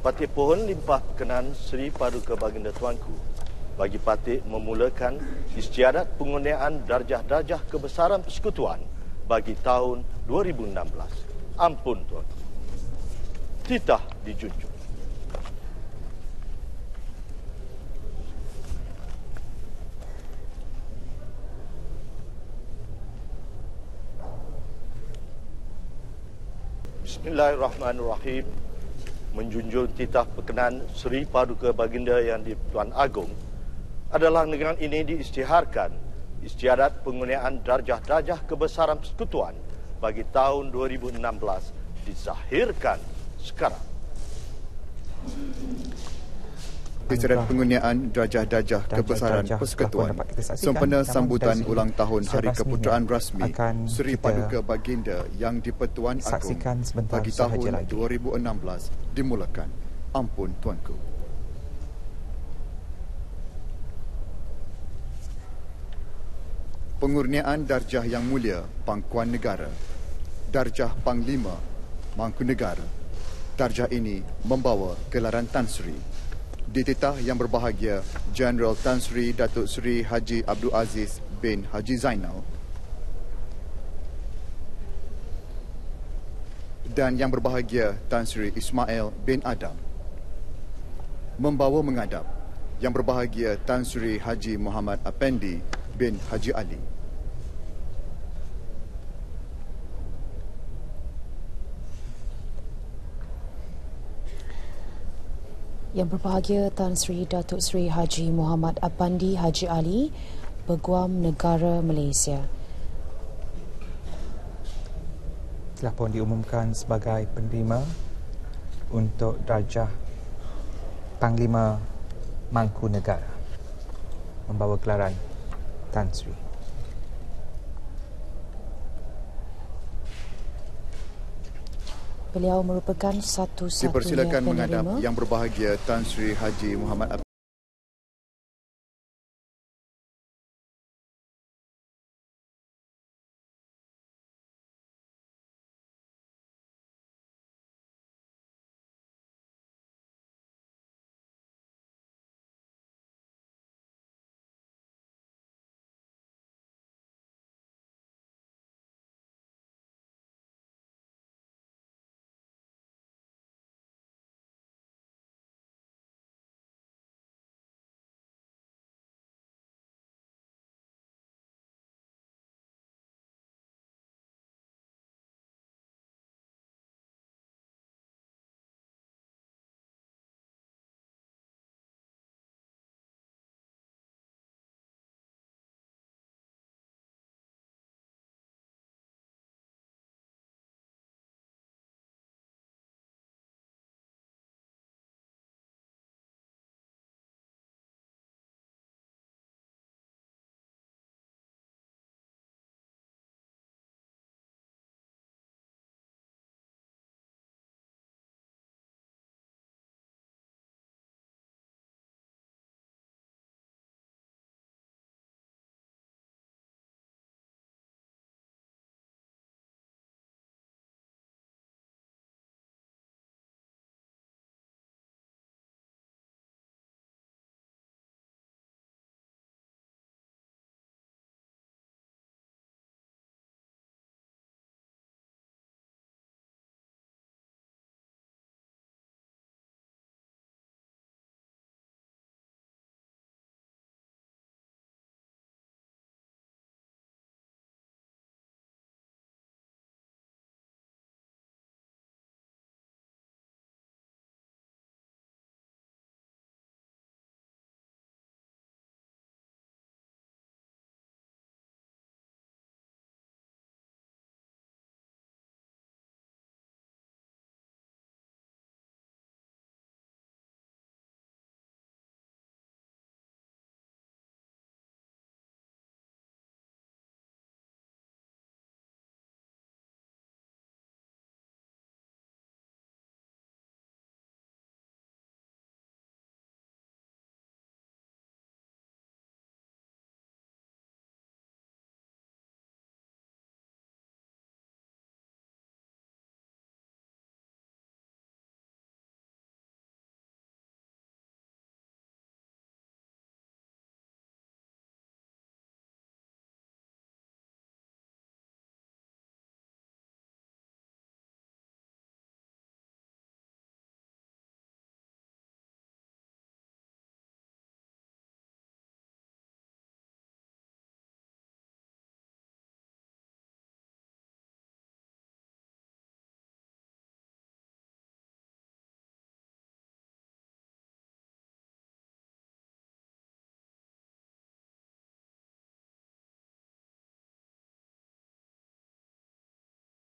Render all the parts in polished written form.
Patik pohon limpah perkenan Seri Paduka Baginda Tuanku bagi Patik memulakan istiadat pengundian darjah-darjah kebesaran persekutuan bagi tahun 2016. Ampun Tuanku. Titah dijunjung. Bismillahirrahmanirrahim. Menjunjung titah perkenan Seri Paduka Baginda Yang di-Pertuan Agong adalah negara ini diisytiharkan istiadat pengundian darjah-darjah kebesaran persekutuan bagi tahun 2016 dizahirkan sekarang. Istiadat pengundian darjah-darjah kebesaran persekutuan sempena sambutan ulang tahun Hari Keputeraan Rasmi Seri Paduka Baginda Yang di-Pertuan Agong bagi tahun 2016 dimulakan. Ampun Tuanku. Pengurniaan darjah Yang Mulia Pangkuan Negara, darjah Panglima Mangkunegara. Darjah ini membawa gelaran Tan Sri. Dititah Yang Berbahagia Jeneral Tan Sri Datuk Seri Haji Abdul Aziz bin Haji Zainal dan Yang Berbahagia Tan Sri Ismail bin Adam. Membawa mengadap Yang Berbahagia Tan Sri Haji Muhammad Appendi bin Haji Ali. Yang Berbahagia Tan Sri Datuk Seri Haji Muhammad Appendi Haji Ali, Peguam Negara Malaysia. Telah pun diumumkan sebagai penerima untuk darjah Panglima Mangkunegara membawa gelaran Tan Sri. Beliau merupakan satu-satunya Dipersilakan menghadap penerima Yang Berbahagia Tan Sri Haji Muhammad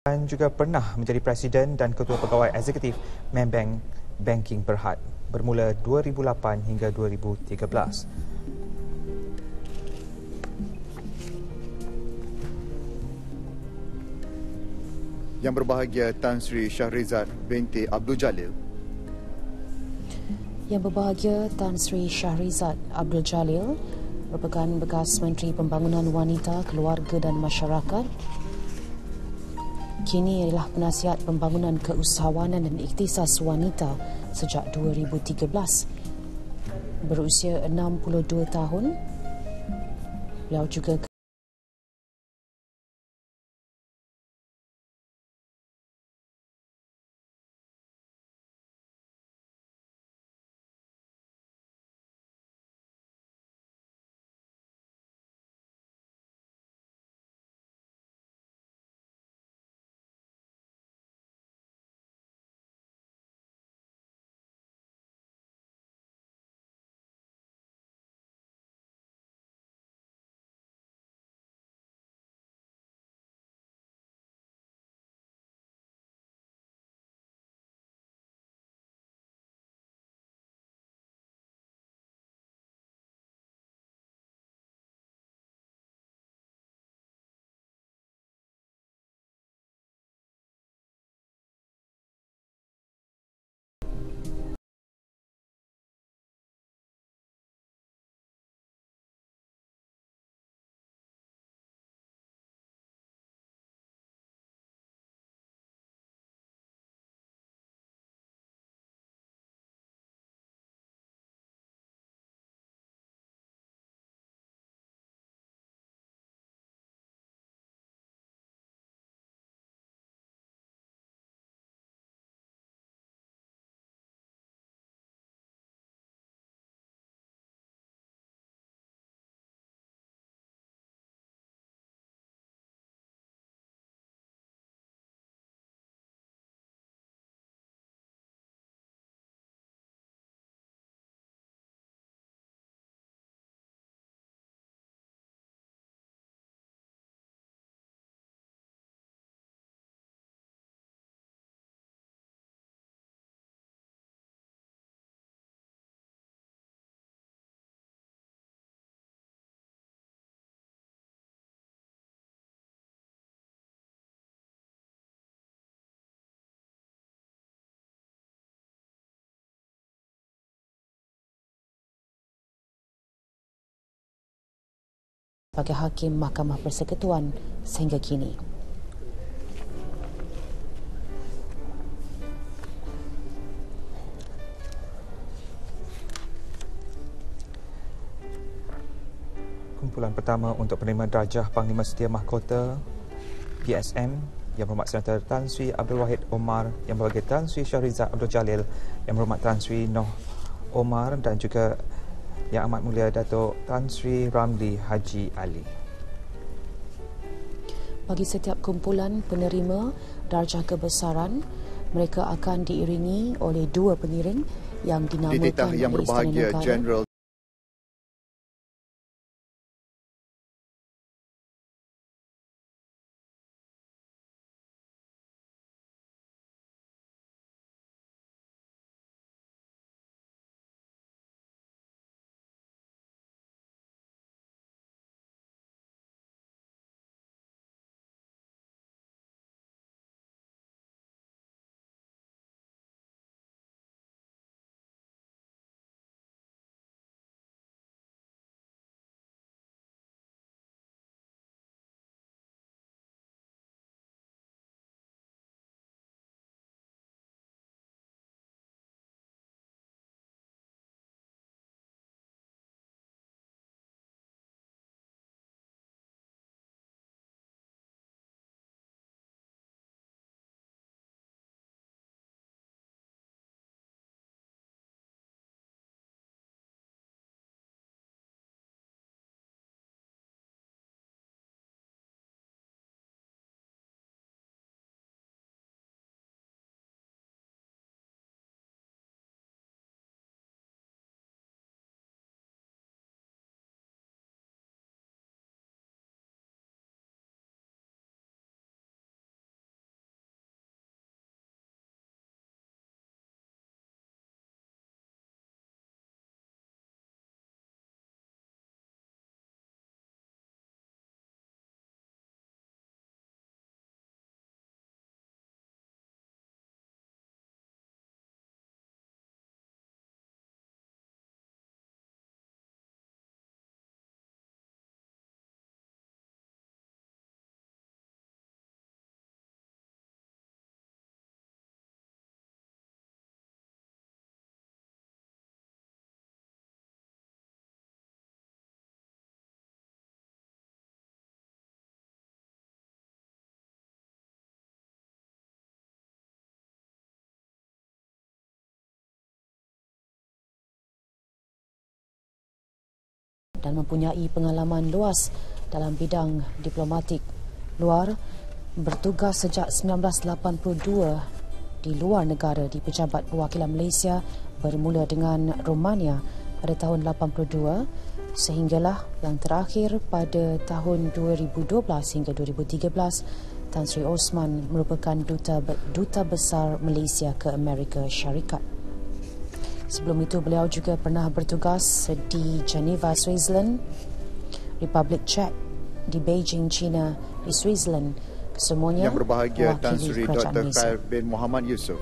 Dan juga pernah menjadi Presiden dan Ketua Pegawai Eksekutif Maybank Banking Berhad bermula 2008 hingga 2013. Yang berbahagia Tan Sri Shahrizad binti Abdul Jalil. Yang berbahagia Tan Sri Shahrizad Abdul Jalil merupakan bekas Menteri Pembangunan Wanita, Keluarga dan Masyarakat. Kini adalah penasihat pembangunan keusahawanan dan ikhtisas wanita sejak 2013. Berusia 62 tahun, beliau juga sebagai Hakim Mahkamah Persekutuan sehingga kini. Kumpulan pertama untuk penerima darjah Panglima Setia Mahkota PSM yang berhormat Senator Tan Sri Abdul Wahid Omar, yang berbahagia Tan Sri Shahrizad Abdul Jalil, yang berhormat Tan Sri Noh Omar dan juga Yang Amat Mulia Datuk Tan Sri Ramli Haji Ali. Bagi setiap kumpulan penerima darjah kebesaran, mereka akan diiringi oleh dua pengiring yang dinamakan Dititah Yang oleh Istana berbahagia Negara. Jeneral dan mempunyai pengalaman luas dalam bidang diplomatik luar, bertugas sejak 1982 di luar negara di Pejabat Perwakilan Malaysia bermula dengan Romania pada tahun 82 sehinggalah yang terakhir pada tahun 2012 hingga 2013 Tan Sri Osman merupakan duta besar Malaysia ke Amerika Syarikat. Sebelum itu beliau juga pernah bertugas di Geneva, Switzerland, Republik Czech, di Beijing, China, di Switzerland. Kesemuanya Yang berbahagia Tan mewakili Sri kerajaan Dr. Malaysia. Khair bin Muhammad Yusof.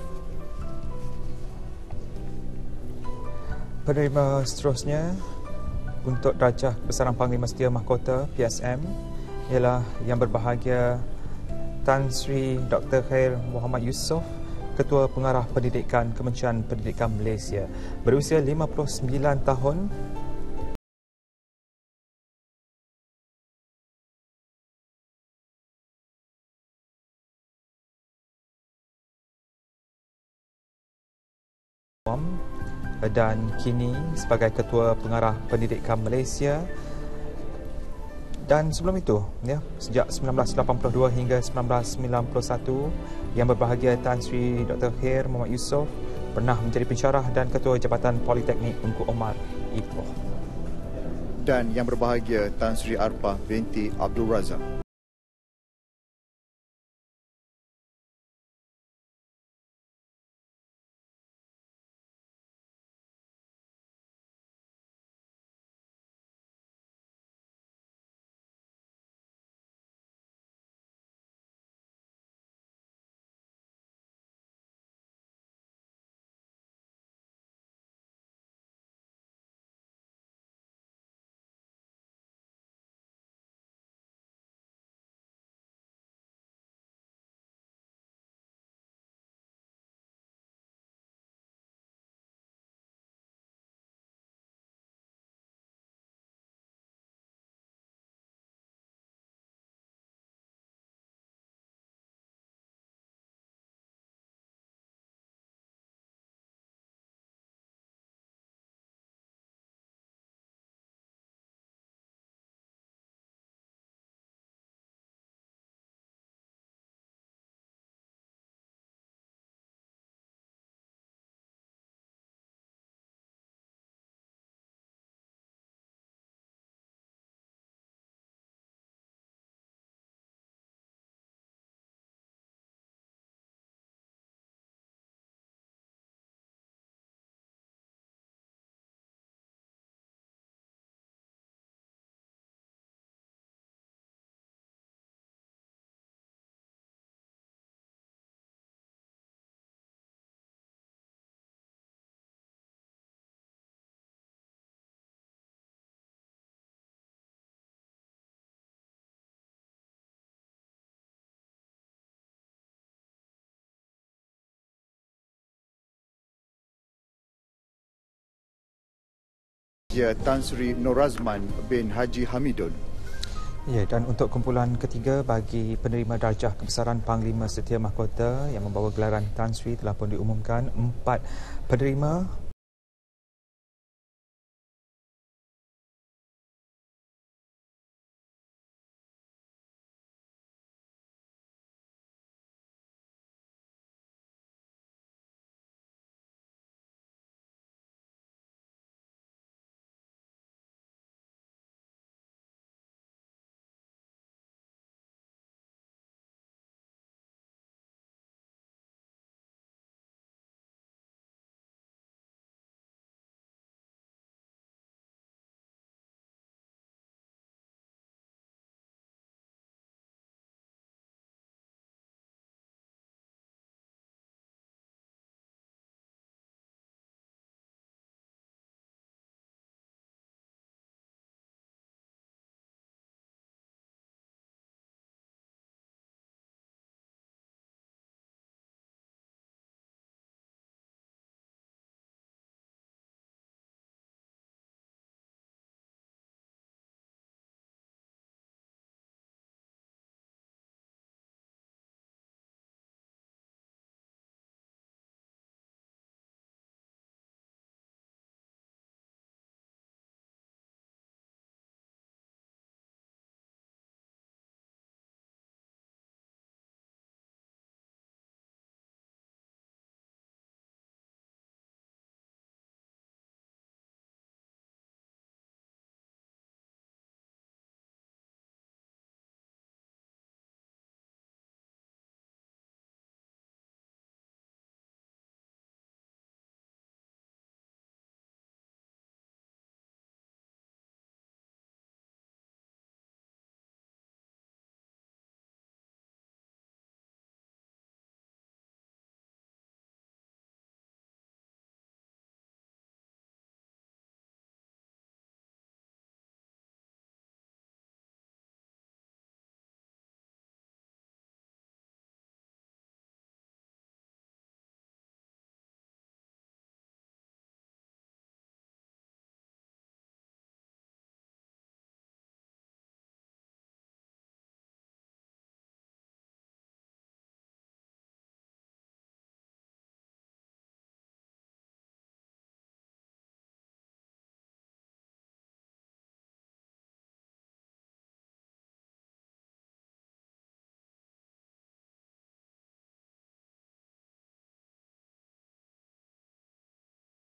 Penerima seterusnya untuk darjah Kebesaran Panglima Setia Mahkota PSM ialah yang berbahagia Tan Sri Dr. Khair Muhammad Yusof, Ketua Pengarah Pendidikan Kementerian Pendidikan Malaysia, berusia 59 tahun. Dan kini sebagai Ketua Pengarah Pendidikan Malaysia. Dan sebelum itu, sejak 1982 hingga 1991, yang berbahagia Tan Sri Dr. Khair Muhammad Yusof pernah menjadi pensyarah dan Ketua Jabatan Politeknik Engku Omar, Ipoh. Dan yang berbahagia Tan Sri Arfah binti Abdul Razak. Tan Sri Norazman bin Haji Hamidun. Ya, dan untuk kumpulan ketiga bagi penerima darjah Kebesaran Panglima Setia Mahkota yang membawa gelaran Tan Sri telah pun diumumkan 4 penerima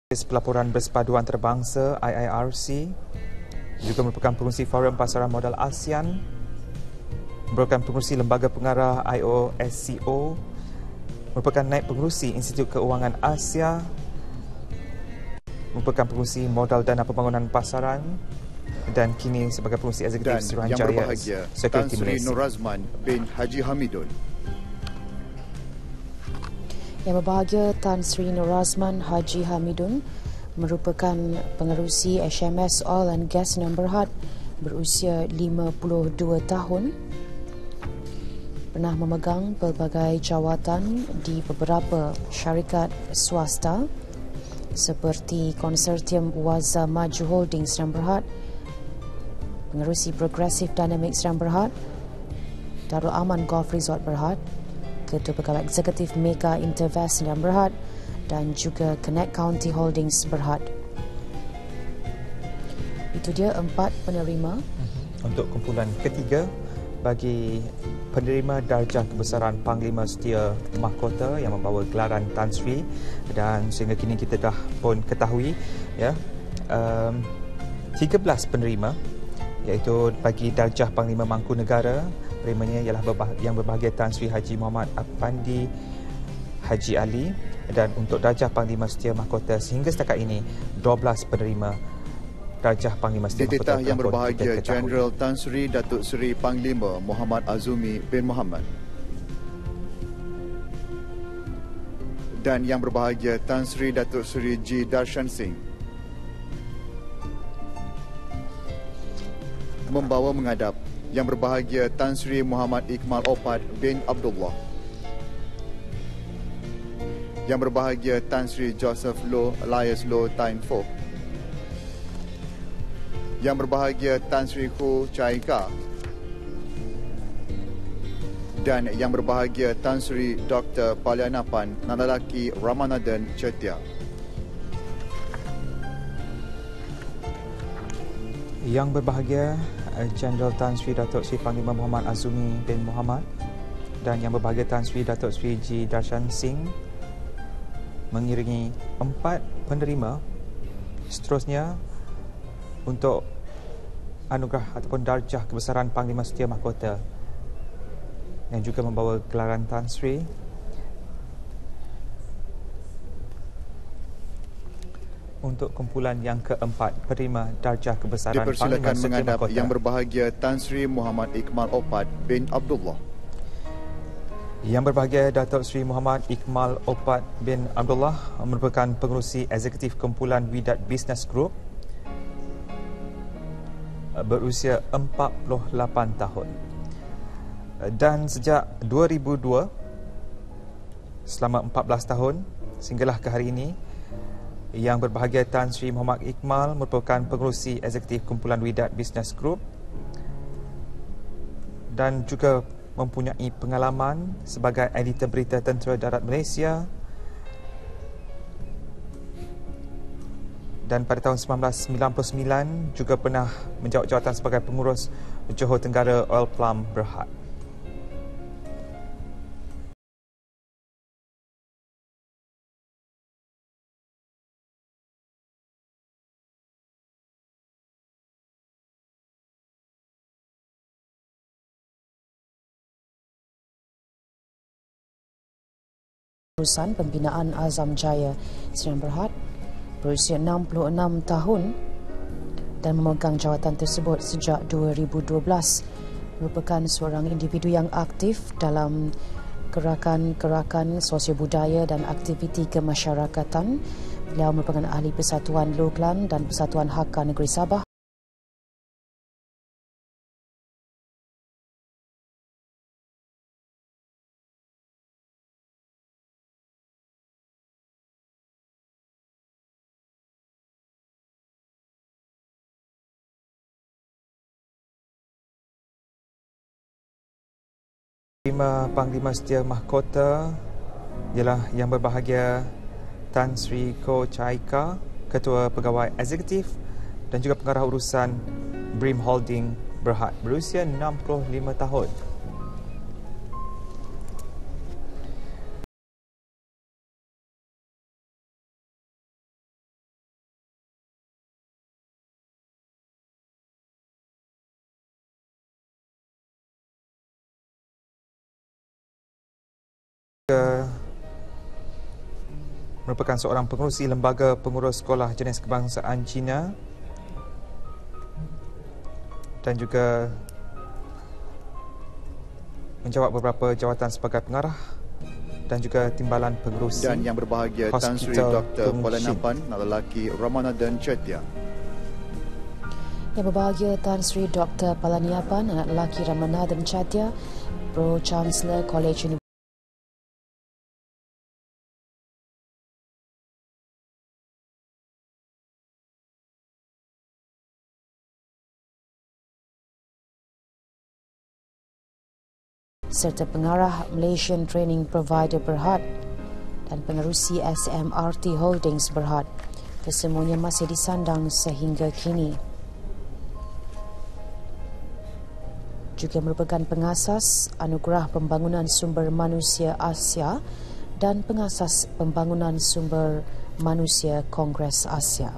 Pelaporan Bersepaduan Antarabangsa IIRC, juga merupakan pengurusi Forum Pasaran Modal ASEAN, merupakan pengurusi Lembaga Pengarah IOSCO, merupakan naib pengurusi Institut Keuangan Asia, merupakan pengurusi Modal Dana Pembangunan Pasaran dan kini sebagai pengurusi eksekutif Dan yang Suruhanjaya berbahagia Security Tan Sri Malaysia. Nur Razman bin Haji Hamidun. Yang berbahagia Tan Sri Nur Razman Haji Hamidun merupakan pengerusi HMS Oil and Gas Sdn Bhd berusia 52 tahun. Pernah memegang pelbagai jawatan di beberapa syarikat swasta seperti Konsortium Waza Maju Holdings Sdn Bhd, pengerusi Progressive Dynamics Sdn Bhd, Darul Aman Golf Resort Berhad, Ketua Pegawai Eksekutif Mega Intervest Sdn Bhd dan juga Connect County Holdings Berhad. Itu dia 4 penerima. Untuk kumpulan ketiga bagi penerima darjah kebesaran Panglima Setia Mahkota yang membawa gelaran Tan Sri, dan sehingga kini kita dah pun ketahui 13 penerima, iaitu bagi darjah Panglima Mangkunegara, penerimanya ialah yang berbahagia Tan Sri Haji Muhammad Afandi Haji Ali, dan untuk darjah Panglima Setia Mahkota sehingga setakat ini 12 penerima darjah Panglima Setia Mahkota. Dititah yang berbahagia Jeneral Tan Sri Datuk Seri Panglima Muhammad Azumi bin Muhammad. Dan yang berbahagia Tan Sri Datuk Seri G. Darshan Singh. Membawa menghadap yang berbahagia Tan Sri Muhammad Iqmal Opat bin Abdullah. Yang berbahagia Tan Sri Joseph Loh Elias Loh Tain Foh. Yang berbahagia Tan Sri Hu Chai Ka. Dan yang berbahagia Tan Sri Dr. Palyanapan Nanalaki Ramanathan Chetia. Yang berbahagia Jeneral Tan Sri Datuk Seri Panglima Muhammad Azumi bin Muhammad dan yang berbahagia Tan Sri Datuk Seri G. Darshan Singh mengiringi 4 penerima seterusnya untuk anugerah ataupun darjah kebesaran Panglima Setia Mahkota yang juga membawa gelaran Tan Sri. Untuk kumpulan yang keempat, penerima darjah kebesaran Panglima Dipersilakan Setia menghadap Mahkota yang berbahagia Tan Sri Muhammad Iqmal Opat bin Abdullah. Yang berbahagia Datuk Seri Muhammad Iqmal Opat bin Abdullah merupakan pengerusi eksekutif kumpulan Widat Business Group berusia 48 tahun. Dan sejak 2002 selama 14 tahun sehinggalah ke hari ini, yang berbahagia Tan Sri Muhammad Iqmal merupakan pengerusi eksekutif kumpulan Widat Business Group dan juga mempunyai pengalaman sebagai editor berita Tentera Darat Malaysia, dan pada tahun 1999 juga pernah menjawat jawatan sebagai pengurus Johor Tenggara Oil Palm Berhad. Urusan Pembinaan Azam Jaya Sdn Bhd berusia 66 tahun dan memegang jawatan tersebut sejak 2012. Merupakan seorang individu yang aktif dalam gerakan-gerakan sosial budaya dan aktiviti kemasyarakatan. Beliau merupakan ahli Persatuan Loglan dan Persatuan Hakka Negeri Sabah. Panglima Setia Mahkota ialah yang berbahagia Tan Sri Ko Chai Ka, Ketua Pegawai Eksekutif dan juga Pengarah Urusan Brim Holding Berhad berusia 65 tahun. merupakan seorang pengerusi Lembaga Pengurus Sekolah Jenis Kebangsaan Cina dan juga menjawab beberapa jawatan sebagai pengarah dan juga timbalan pengerusi. Dan yang berbahagia Tan Sri Dr. Palaniappan, anak lelaki Ramanathan Chetya. Yang berbahagia Tan Sri Dr. Palaniappan, anak lelaki Ramanathan Chetya, Pro Chancellor College University serta pengarah Malaysian Training Provider Berhad dan pengerusi SMRT Holdings Berhad. Kesemuanya masih disandang sehingga kini. Juga merupakan pengasas Anugerah Pembangunan Sumber Manusia Asia dan pengasas Pembangunan Sumber Manusia Kongres Asia.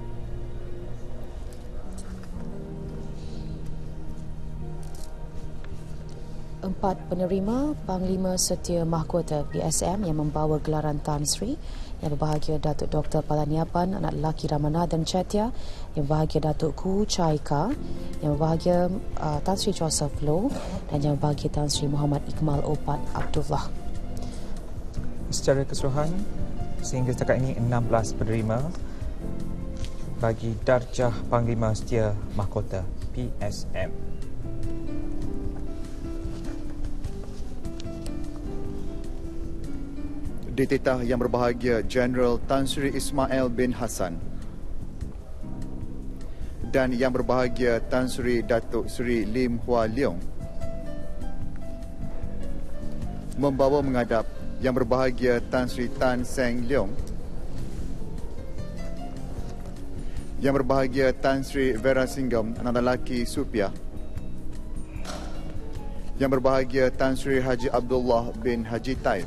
Empat penerima Panglima Setia Mahkota PSM yang membawa gelaran Tan Sri, yang berbahagia Datuk Dr. Palaniappan, anak lelaki Ramanathan Chetya, yang berbahagia Datuk Koo Chai Kah, yang berbahagia Tan Sri Joseph Loh dan yang berbahagia Tan Sri Muhammad Iqmal Opat Abdullah. Secara keseluruhan, sehingga setakat ini 16 penerima bagi darjah Panglima Setia Mahkota PSM. Ditetah yang berbahagia General Tan Sri Ismail bin Hassan dan yang berbahagia Tan Sri Datuk Sri Lim Hua Leong membawa menghadap yang berbahagia Tan Sri Tan Seng Leong, yang berbahagia Tan Sri Vera Singham, anak lelaki Supiah, yang berbahagia Tan Sri Haji Abdullah bin Haji Taib,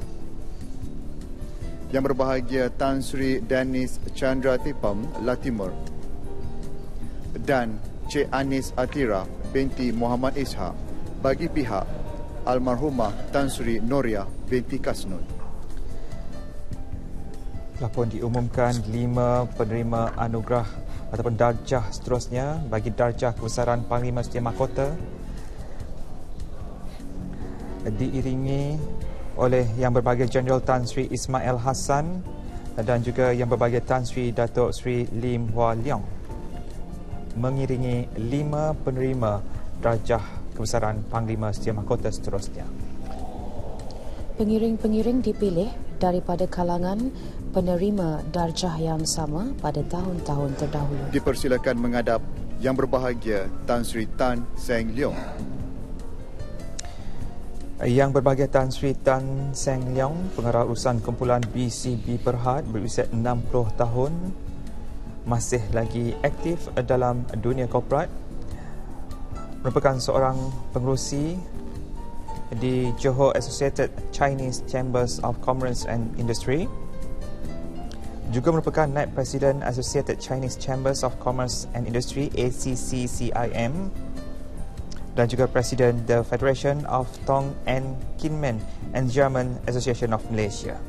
yang berbahagia Tan Sri Danis Chandra Tipam Latimur dan Cik Anis Atira binti Muhammad Ishaq bagi pihak almarhumah Tan Sri Noria binti Kasnud. Telah pun diumumkan 5 penerima anugerah ataupun darjah seterusnya bagi darjah kebesaran Panglima Setia Mahkota, diiringi oleh yang berbahagia Jeneral Tan Sri Ismail Hassan dan juga yang berbahagia Tan Sri Datuk Sri Lim Hua Leong, mengiringi 5 penerima darjah kebesaran Panglima Setia Mahkota seterusnya. Pengiring-pengiring dipilih daripada kalangan penerima darjah yang sama pada tahun-tahun terdahulu. Dipersilakan menghadap yang berbahagia Tan Sri Tan Seng Leong. Yang berbahagia Tan Sri Tan Seng Leong, pengarah urusan kumpulan BCB Berhad, berusia 60 tahun, masih lagi aktif dalam dunia korporat, merupakan seorang pengerusi di Johor Associated Chinese Chambers of Commerce and Industry, juga merupakan naib Presiden Associated Chinese Chambers of Commerce and Industry ACCCIM, dan juga Presiden The Federation of Tong and Kinmen and German Association of Malaysia.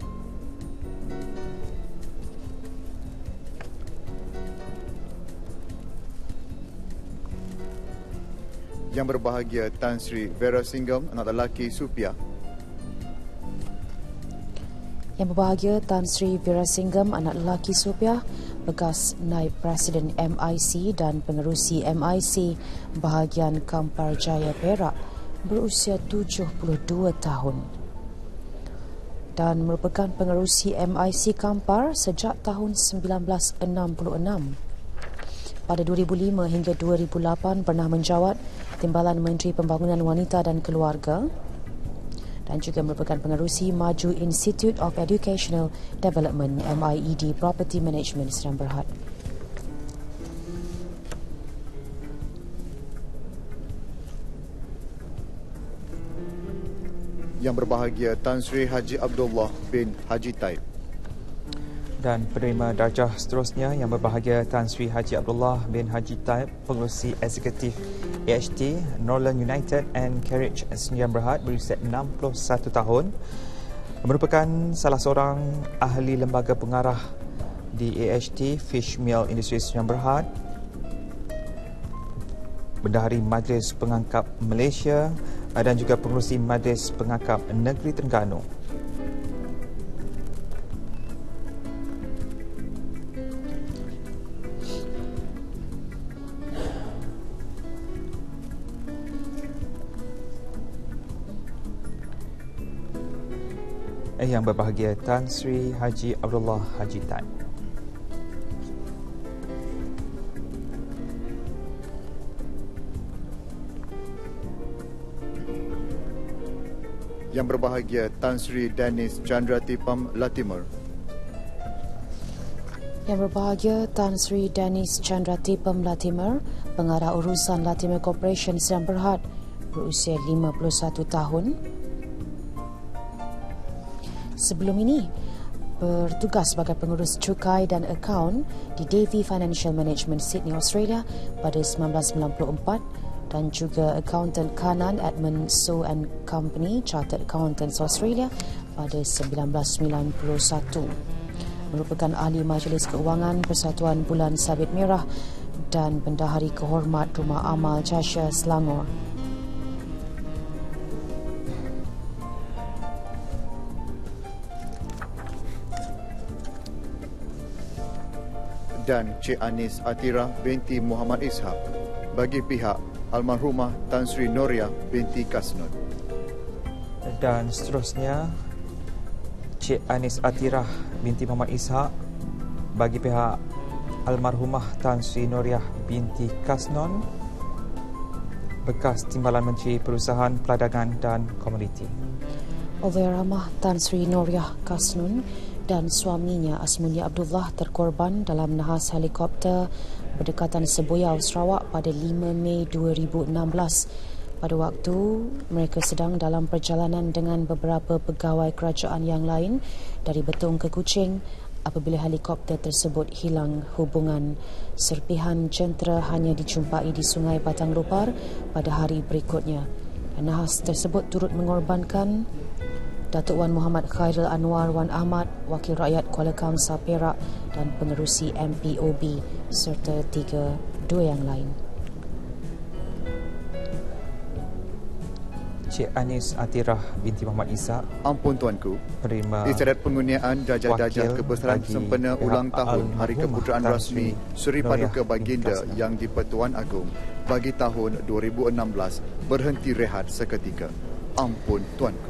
Yang berbahagia Tan Sri Vera Singham, anak lelaki Supiah. Yang berbahagia Tan Sri Vera Singham, anak lelaki Supiah, bekas naib Presiden MIC dan pengerusi MIC bahagian Kampar Jaya Perak, berusia 72 tahun dan merupakan pengerusi MIC Kampar sejak tahun 1966. Pada 2005 hingga 2008 pernah menjawat Timbalan Menteri Pembangunan Wanita dan Keluarga dan juga merupakan pengerusi Maju Institute of Educational Development MIED Property Management Serang Berhad. Yang berbahagia Tan Sri Haji Abdullah bin Haji Taib. Dan penerima darjah seterusnya yang berbahagia Tan Sri Haji Abdullah bin Haji Taib, pengerusi eksekutif AHT Northern United and Carriage Sdn Berhad, berusia 61 tahun, merupakan salah seorang ahli lembaga pengarah di AHT Fish Meal Industries Sdn Bhd, Bendahari Majlis Pengangkap Malaysia dan juga pengerusi Majlis Pengangkap Negeri Terengganu. Yang berbahagia Tan Sri Haji Abdullah Haji Tan. Yang berbahagia Tan Sri Danis Chandra Tipam Latimer. Yang berbahagia Tan Sri Danis Chandra Tipam Latimer, Pengarah Urusan Latimer Corporation Sdn Bhd, berusia 51 tahun. Sebelum ini, bertugas sebagai pengurus cukai dan akaun di Davy Financial Management Sydney, Australia pada 1994 dan juga accountant kanan Edmund So and Company Chartered Accountants Australia pada 1991. Merupakan ahli Majlis Keuangan Persatuan Bulan Sabit Merah dan Bendahari Kehormat Rumah Amal Cheshire, Selangor. Dan Cik Anis Atira binti Muhammad Ishaq bagi pihak almarhumah Tan Sri Noriah binti Kasnun. Dan seterusnya Cik Anis Atira binti Muhammad Ishaq bagi pihak almarhumah Tan Sri Noriah binti Kasnon, bekas Timbalan Menteri Perusahaan Perdagangan dan Komoditi. Allahyarhamah Tan Sri Noriah Kasnun dan suaminya Asmulia Abdullah terkorban dalam nahas helikopter berdekatan Seboyau, Sarawak pada 5 Mei 2016 pada waktu mereka sedang dalam perjalanan dengan beberapa pegawai kerajaan yang lain dari Betong ke Kuching apabila helikopter tersebut hilang hubungan. Serpihan jentera hanya dijumpai di Sungai Batang Lopar pada hari berikutnya. Nahas tersebut turut mengorbankan Datuk Wan Muhammad Khairul Anwar Wan Ahmad, Wakil Rakyat Kuala Kangsar Perak dan pengerusi MPOB serta dua yang lain. Cik Anis Atirah binti Muhammad Ishaq. Ampun Tuanku, Penerima Istiadat pengurniaan darjah-darjah kebesaran sempena ulang tahun Hari Keputeraan Rasmi Seri Paduka Baginda Yang di-Pertuan Agong bagi tahun 2016 berhenti rehat seketika. Ampun Tuanku.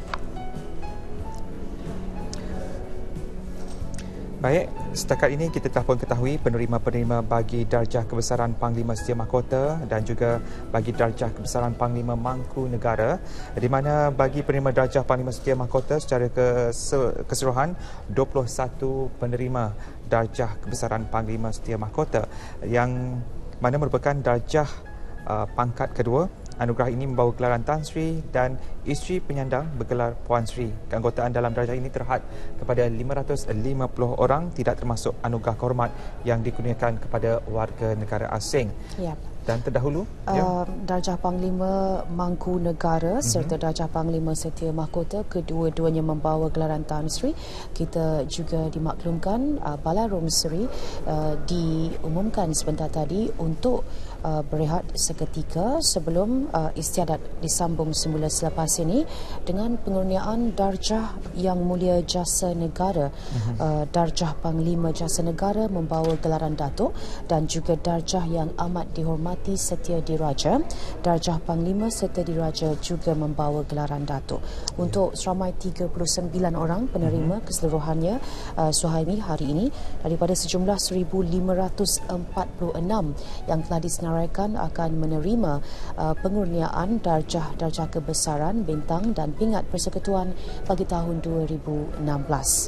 Baik, setakat ini kita telah pun ketahui penerima-penerima bagi darjah kebesaran Panglima Setia Mahkota dan juga bagi darjah kebesaran Panglima Mangku Negara, di mana bagi penerima darjah Panglima Setia Mahkota secara keseluruhan 21 penerima darjah kebesaran Panglima Setia Mahkota yang mana merupakan darjah pangkat kedua. Anugerah ini membawa gelaran Tan Sri dan isteri penyandang bergelar Puan Sri. Keanggotaan dalam darjah ini terhad kepada 550 orang, tidak termasuk anugerah kehormat yang dikurniakan kepada warga negara asing. Ya. Dan terdahulu darjah Panglima Mangku Negara serta darjah Panglima Setia Mahkota, kedua-duanya membawa gelaran Tan Sri. Kita juga dimaklumkan Balarom Sri diumumkan sebentar tadi untuk berehat seketika sebelum istiadat disambung semula selepas ini dengan pengurniaan darjah Yang Mulia Jasa Negara. Darjah Panglima Jasa Negara membawa gelaran Datuk dan juga darjah Yang Amat Dihormati Setia Diraja. Darjah Panglima Setia Diraja juga membawa gelaran Datuk. Untuk seramai 39 orang penerima keseluruhannya Suhaimi hari ini daripada sejumlah 1,546 yang telah disenaraikan akan menerima pengurniaan darjah-darjah kebesaran, bintang dan pingat persekutuan bagi tahun 2016.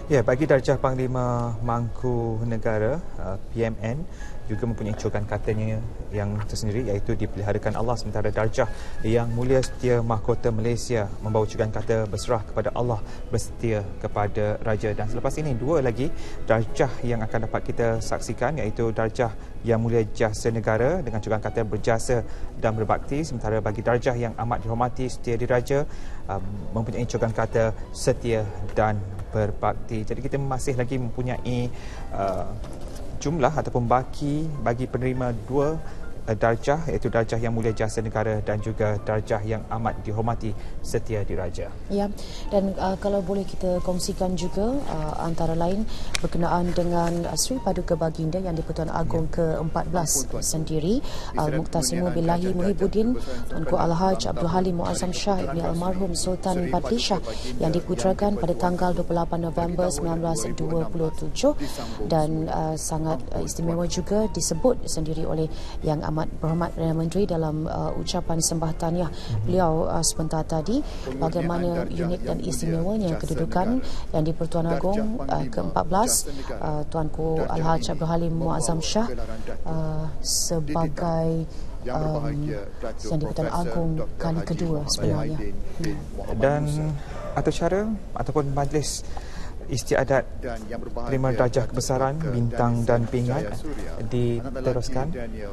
Ya, bagi darjah Panglima Mangkunegara PMN juga mempunyai cokan katanya yang tersendiri, iaitu dipeliharakan Allah, sementara darjah Yang Mulia Setia Mahkota Malaysia membawa cokan kata berserah kepada Allah, bersetia kepada Raja. Dan selepas ini dua lagi darjah yang akan dapat kita saksikan, iaitu darjah Yang Mulia Jasa Negara dengan cokan kata berjasa dan berbakti, sementara bagi darjah Yang Amat Dihormati Setia Diraja mempunyai cokan kata setia dan berbakti. Jadi kita masih lagi mempunyai jumlah ataupun bagi penerima dua darjah, iaitu darjah Yang Mulia Jasa Negara dan juga darjah Yang Amat Dihormati Setia Diraja. Ya, dan kalau boleh kita kongsikan juga antara lain berkenaan dengan Sri Paduka Baginda Yang di-Pertuan Agong ke-14 sendiri, Muqtasimul Billahi Muhibbuddin Tunku Al-Haj Abdul Halim Muazzam Shah Ibni Almarhum Sultan Badli Shah yang diputrakan pada tanggal 28 November 1927, dan sangat istimewa juga disebut sendiri oleh Yang Amat Berhormat Perdana Menteri dalam ucapan sembah tahniah beliau sebentar tadi, bagaimana unik dan istimewanya kedudukan Yang di-Pertuan Agong ke-14 Tuanku Al-Haj Abdul Halim Muazzam Shah sebagai Yang di-Pertuan Agong kali kedua sebenarnya. Dan atur cara ataupun majlis istiadat terima darjah kebesaran, bintang dan pingat diteruskan.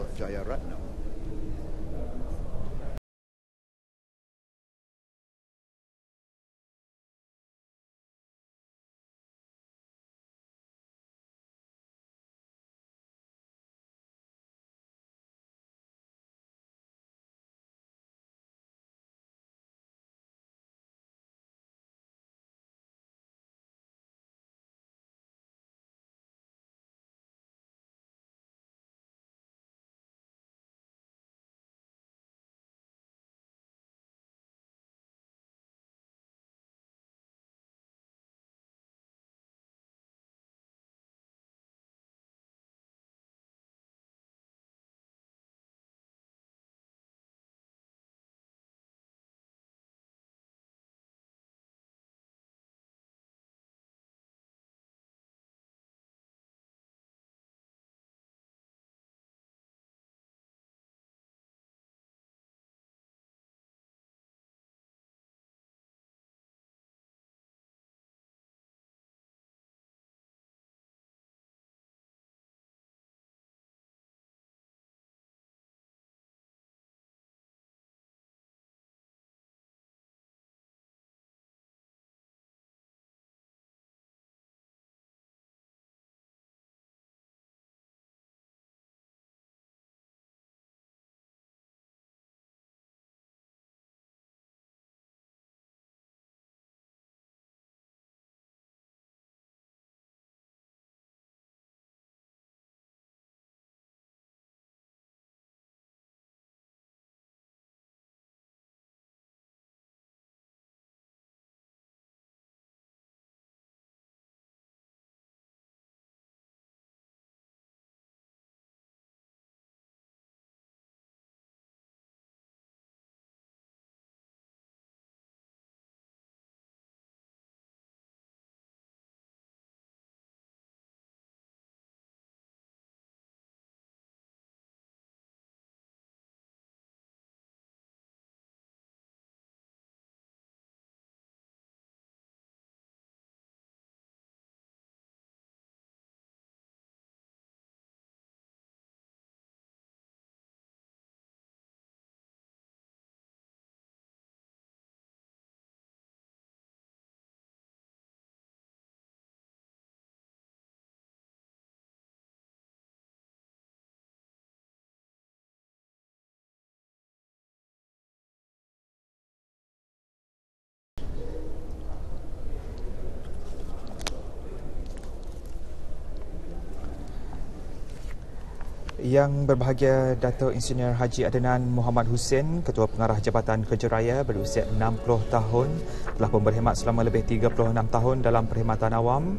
Yang berbahagia Dato' Insinyur Haji Adnan Muhammad Hussein, Ketua Pengarah Jabatan Kerja Raya berusia 60 tahun, telah pun berkhidmat selama lebih 36 tahun dalam perkhidmatan awam.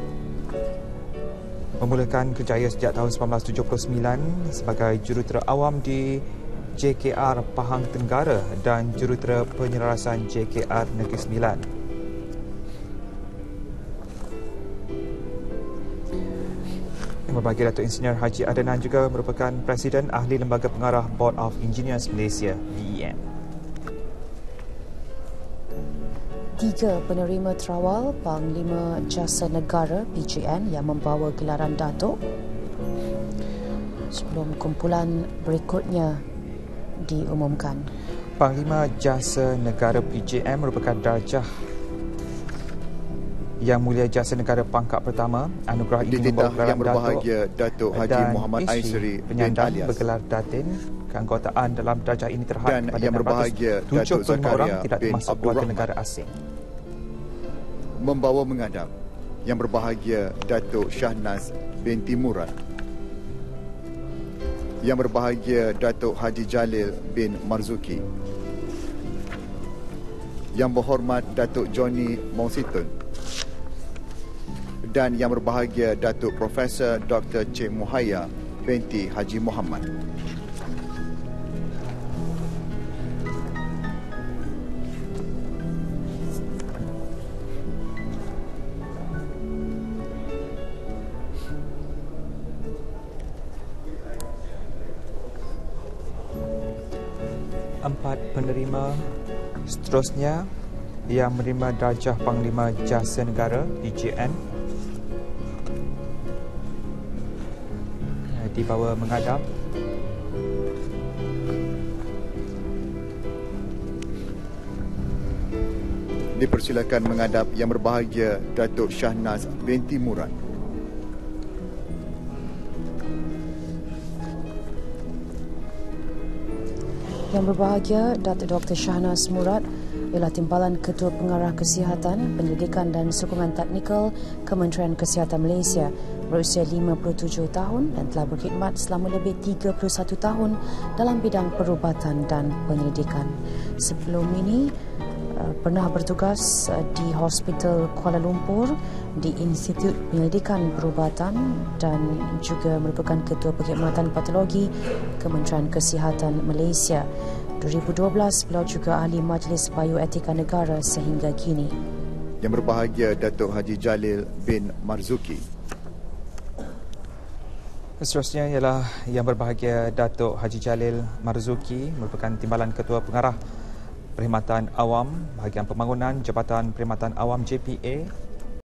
Memulakan kerjaya sejak tahun 1979 sebagai jurutera awam di JKR Pahang Tenggara dan jurutera penyelarasan JKR Negeri Sembilan. Yang berbahagia Datuk Insinyur Haji Adenan juga merupakan Presiden Ahli Lembaga Pengarah Board of Engineers Malaysia, BEM. 3 penerima terawal Panglima Jasa Negara PJN yang membawa gelaran Datuk. Sebelum kumpulan berikutnya diumumkan. Panglima Jasa Negara PJM merupakan darjah Yang Mulia Jasa Negara pangkat pertama. Anugerah ini membawa gelaran yang berbahagia Datuk Haji Muhammad Aisri bin penyandang Alias bergelar Datin. Keanggotaan dalam darjah ini terhad dan kepada yang berbahagia Datuk 75 orang Zakaria tidak bin termasuk Abdul warga Rahman. negara asing. Membawa menghadap yang berbahagia Datuk Shahnaz binti Murad, yang berbahagia Datuk Haji Jalil bin Marzuki, yang berhormat Datuk Johnny Mausitun, dan yang berbahagia Datuk Profesor Dr. Cik Muhaya binti Haji Muhammad. Empat penerima seterusnya yang menerima darjah Panglima Jasa Negara PJN dibawa menghadap. Dipersilakan menghadap yang berbahagia Datuk Shahnaz binti Murad. Yang berbahagia Datuk Dr. Shahnaz Murad ialah Timbalan Ketua Pengarah Kesihatan, Penyelidikan dan Sokongan Teknikal Kementerian Kesihatan Malaysia, berusia 57 tahun dan telah berkhidmat selama lebih 31 tahun dalam bidang perubatan dan penyelidikan. Sebelum ini pernah bertugas di Hospital Kuala Lumpur, di Institut Penyelidikan Perubatan dan juga merupakan Ketua Perkhidmatan Patologi Kementerian Kesihatan Malaysia. 2012 beliau juga ahli Majlis Bioetika Negara sehingga kini. Yang berbahagia Datuk Haji Jalil bin Marzuki. Seterusnya ialah yang berbahagia Datuk Haji Jalil Marzuki, merupakan Timbalan Ketua Pengarah Perkhidmatan Awam, Bahagian Pembangunan Jabatan Perkhidmatan Awam JPA,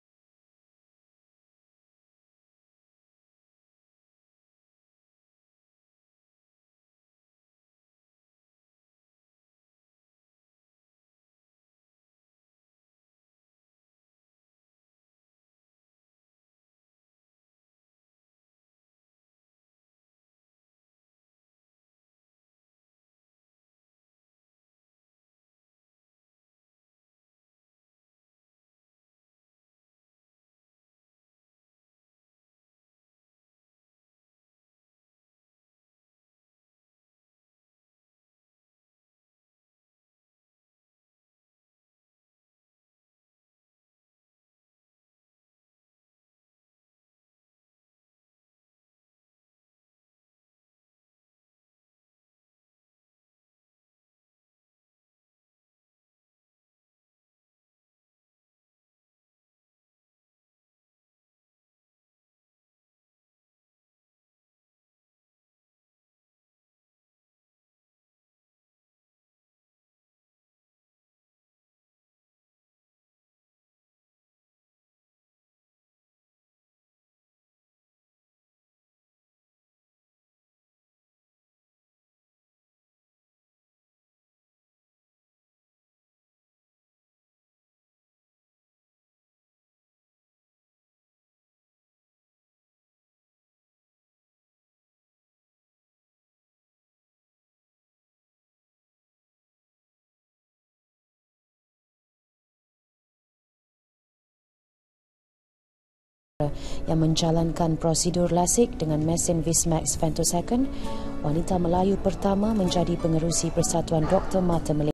yang menjalankan prosedur lasik dengan mesin Vismax femtosecond, wanita Melayu pertama menjadi pengerusi Persatuan Doktor Mata Malaysia.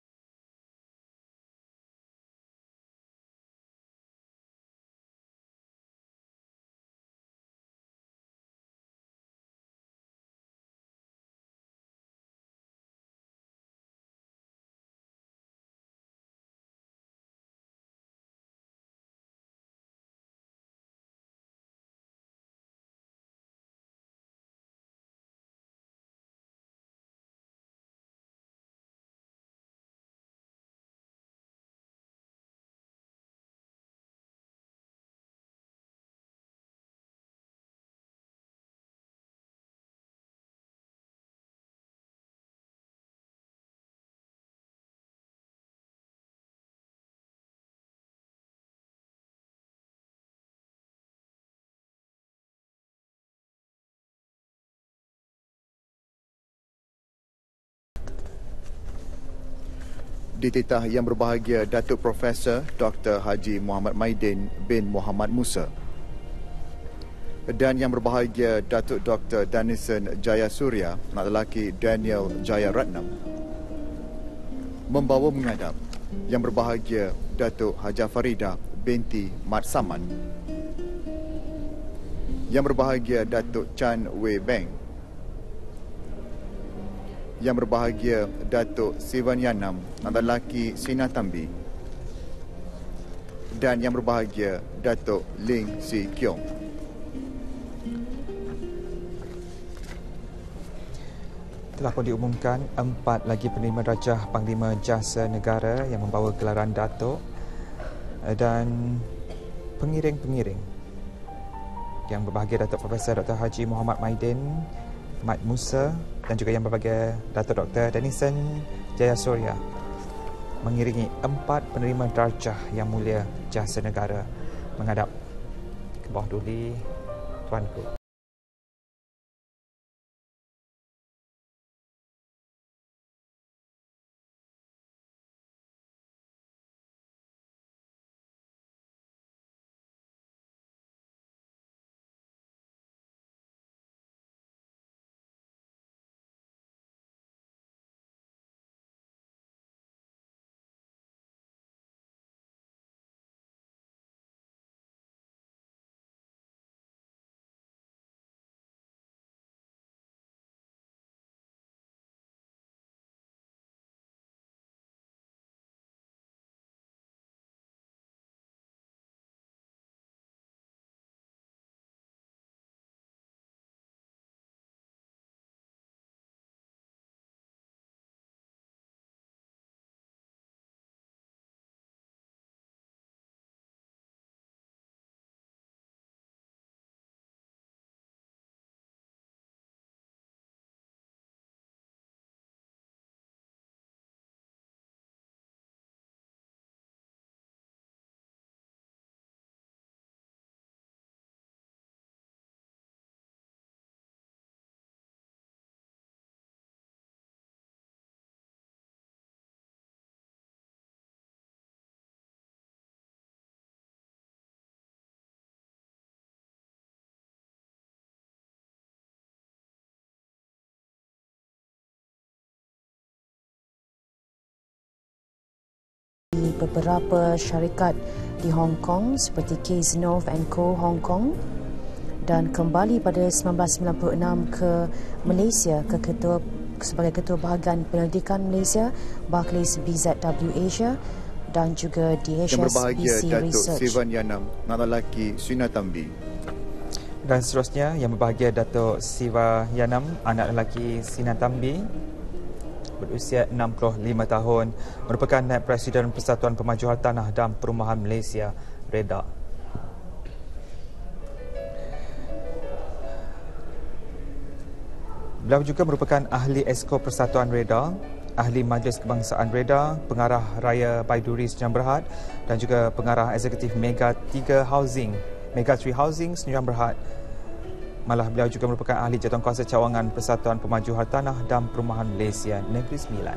Dititah Yang Berbahagia Datuk Profesor Dr. Haji Muhammad Maidin bin Muhammad Musa dan Yang Berbahagia Datuk Dr. Danison Jayasuriya, anak lelaki Daniel Jayaratnam, membawa menghadap Yang Berbahagia Datuk Haja Farida binti Mat Saman, Yang Berbahagia Datuk Chan Wei Beng, Yang Berbahagia Datuk Sivan Yanam, anak lelaki Sinatambi, dan Yang Berbahagia Datuk Ling Si Kiong. Telah pun diumumkan 4 lagi penerima darjah Panglima Jasa Negara yang membawa gelaran Datuk dan pengiring-pengiring. Yang Berbahagia Datuk Profesor Dr. Haji Muhammad Maidin Mat Musa dan juga Yang Berbahagia Datuk Dr. Danison Jayasuriya mengiringi 4 penerima darjah Yang Mulia Jasa Negara menghadap ke bawah duli Tuanku. Beberapa syarikat di Hong Kong seperti Cazenove & Co Hong Kong dan kembali pada 1996 ke Malaysia sebagai Ketua Bahagian Penyelidikan Malaysia Barclays BZW Asia dan juga Yang Berbahagia DHSBC Datuk Research. Sivan Yanam, anak lelaki Sinatambi, Dan seterusnya Yang Berbahagia Datuk Siva Yanam, anak lelaki Sinatambi, berusia 65 tahun, merupakan Naib Presiden Persatuan Pemajuan Hartanah dan Perumahan Malaysia, REDA. Beliau juga merupakan Ahli Esko Persatuan REDA, Ahli Majlis Kebangsaan REDA, Pengarah Raya Baiduri Sdn Bhd dan juga Pengarah Eksekutif Mega 3 Housing Sdn Bhd. Malah beliau juga merupakan Ahli Jawatankuasa Cawangan Persatuan Pemajuan Hartanah dan Perumahan Malaysia Negeri Sembilan.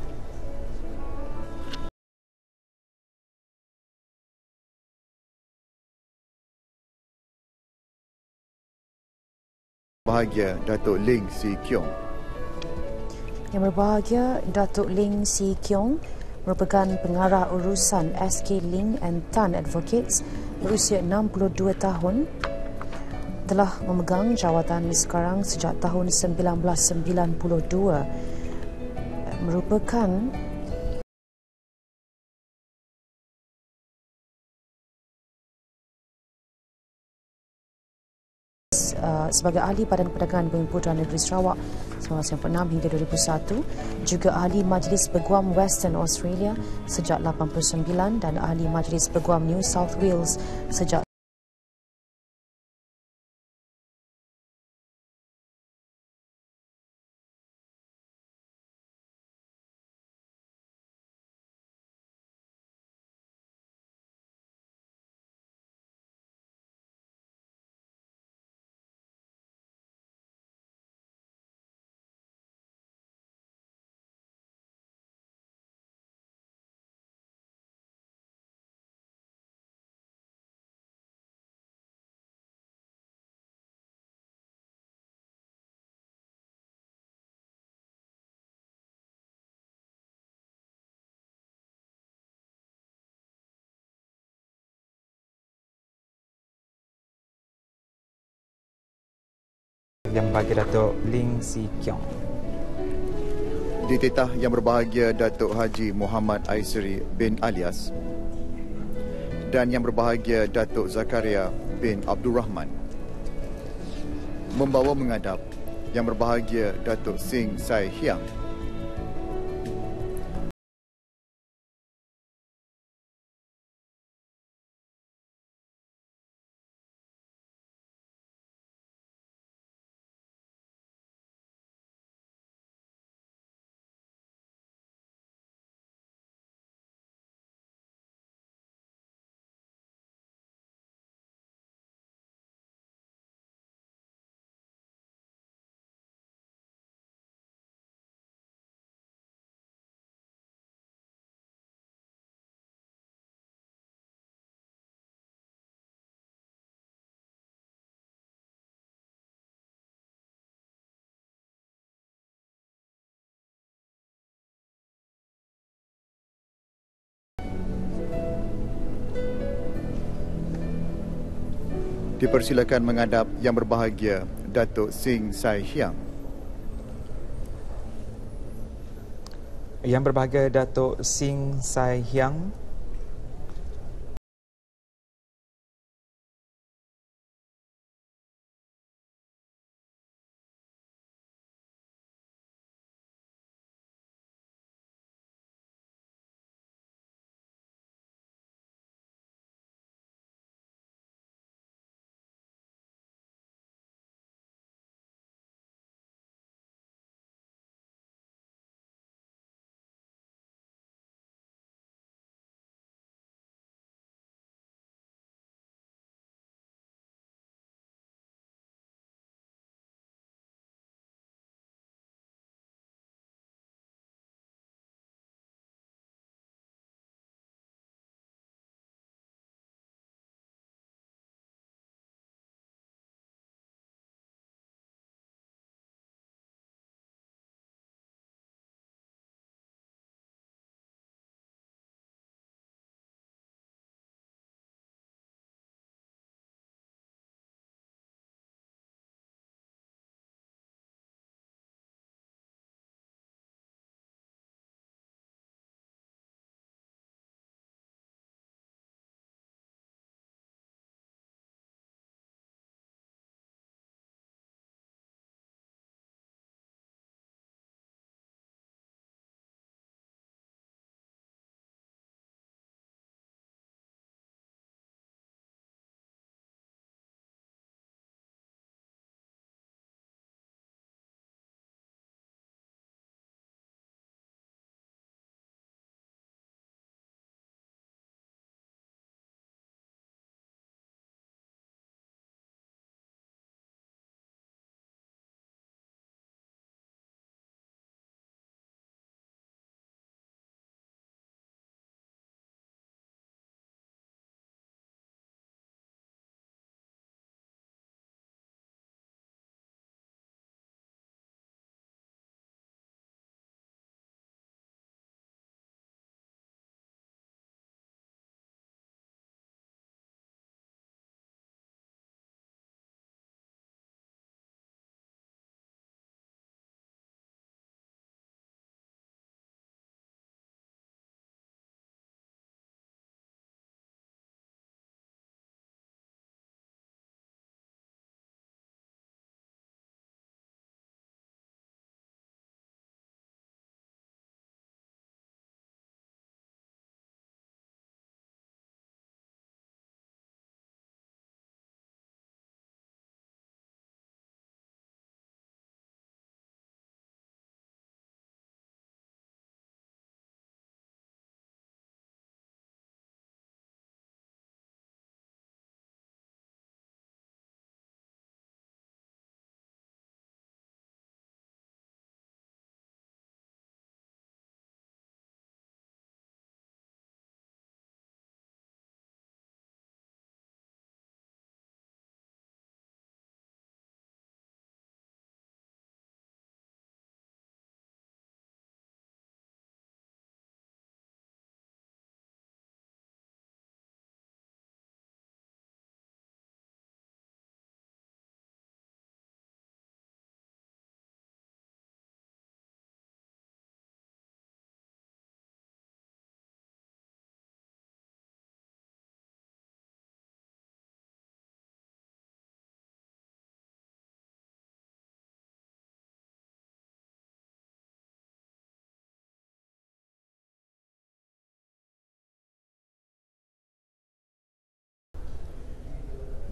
Bahagia Datuk Ling Si Kiong. Yang Berbahagia Datuk Ling Si Kiong merupakan Pengarah Urusan SK Ling and Tan Advocates, berusia 62 tahun, telah memegang jawatan sekarang sejak tahun 1992. Merupakan sebagai Ahli Badan Perdagangan Bumi Putra Negeri Sarawak 1996 hingga 2001, juga Ahli Majlis Peguam Western Australia sejak 89 dan Ahli Majlis Peguam New South Wales sejak Yang Berbahagia Datuk Ling Si Kiong. Ditetah Yang Berbahagia Datuk Haji Muhammad Aisri bin Alias dan Yang Berbahagia Datuk Zakaria bin Abdul Rahman. Membawa menghadap Yang Berbahagia Datuk Sing Sai Hiang. Dipersilakan menghadap Yang Berbahagia Datuk Sing Sai Hiang. Yang Berbahagia Datuk Sing Sai Hiang.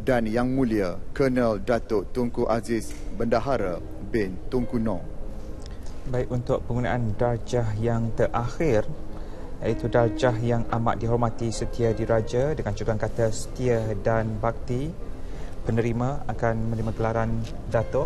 dan Yang Mulia Colonel Datuk Tunku Aziz Bendahara bin Tunku Noh. Baik, untuk penggunaan darjah yang terakhir, iaitu darjah yang amat dihormati Setia Diraja dengan juruan kata setia dan bakti, penerima akan menerima gelaran Datuk.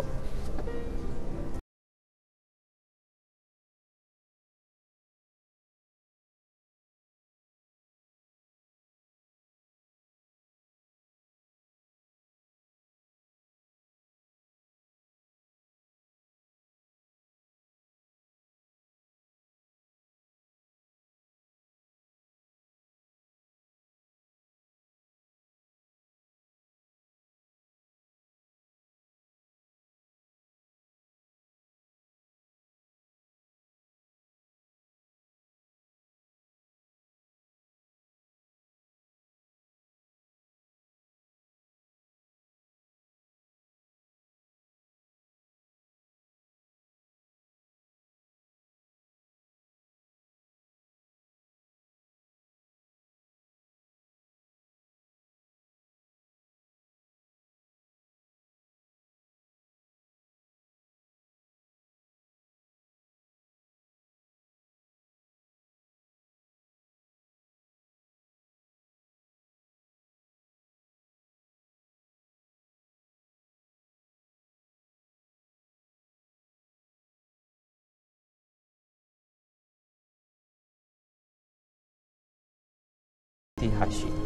Hashim.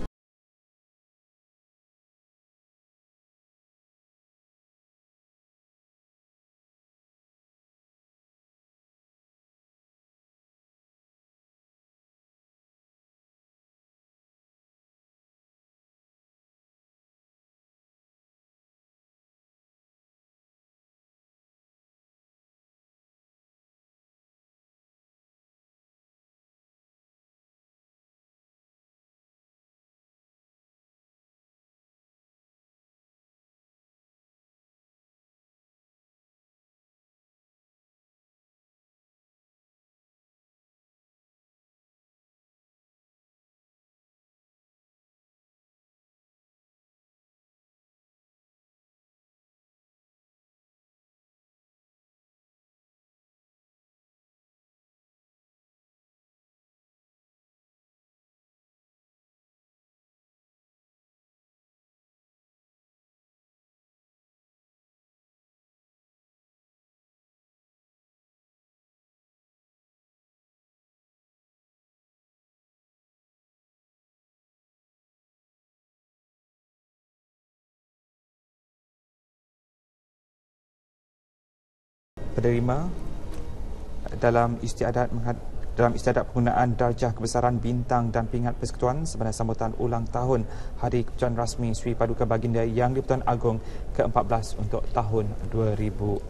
Penerima dalam istiadat penggunaan darjah kebesaran bintang dan pingat persekutuan sebagai sambutan ulang tahun Hari Keputusan Rasmi Sri Paduka Baginda Yang di-Pertuan Agong ke-14 untuk tahun 2016.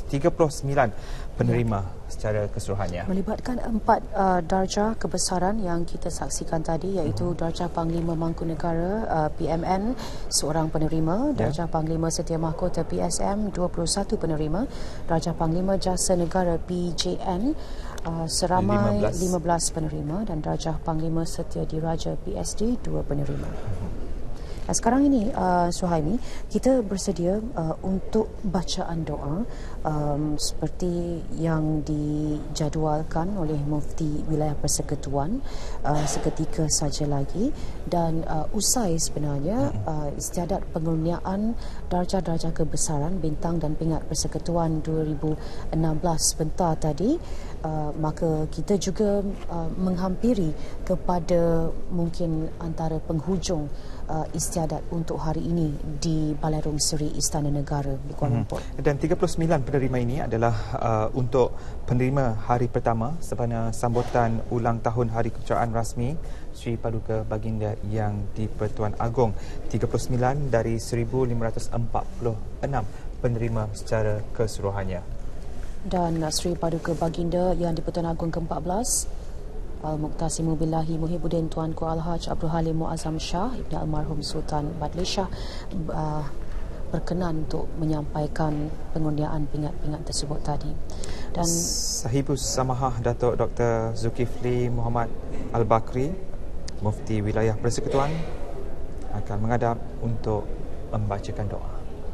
39 penerima secara keseluruhannya. Melibatkan 4 darjah kebesaran yang kita saksikan tadi, iaitu Darjah Panglima Mangkunegara PMN seorang penerima, Darjah Panglima Setia Mahkota PSM 21 penerima, Darjah Panglima Jasa Negara PJN seramai 15 penerima dan Darjah Panglima Setia Diraja PSD 2 penerima. Dan sekarang ini Suhaimi, kita bersedia untuk bacaan doa seperti yang dijadualkan oleh Mufti Wilayah Persekutuan seketika saja lagi, dan usai sebenarnya istiadat pengurniaan darjah-darjah kebesaran bintang dan pingat Persekutuan 2016 sebentar tadi, maka kita juga menghampiri kepada mungkin antara penghujung istiadat untuk hari ini di Balairung Seri Istana Negara di Kuala Lumpur. Dan 39 penerima ini adalah untuk penerima hari pertama sempena sambutan ulang tahun Hari Keputusan Rasmi Sri Paduka Baginda Yang di-Pertuan Agong. 39 dari 1546 penerima secara keseluruhannya. Dan Sri Paduka Baginda Yang di-Pertuan Agong ke-14 Al-Muqtasimu Billahi Muhibbuddin Tuanku Al-Haj Abdul Halim Muazzam Shah Ibn Almarhum Sultan Badli Shah berkenan untuk menyampaikan pengurniaan pingat-pingat tersebut tadi. Dan Sahibus Samahah Datuk Dr. Zulkifli Muhammad Al-Bakri, Mufti Wilayah Persekutuan, akan menghadap untuk membacakan doa.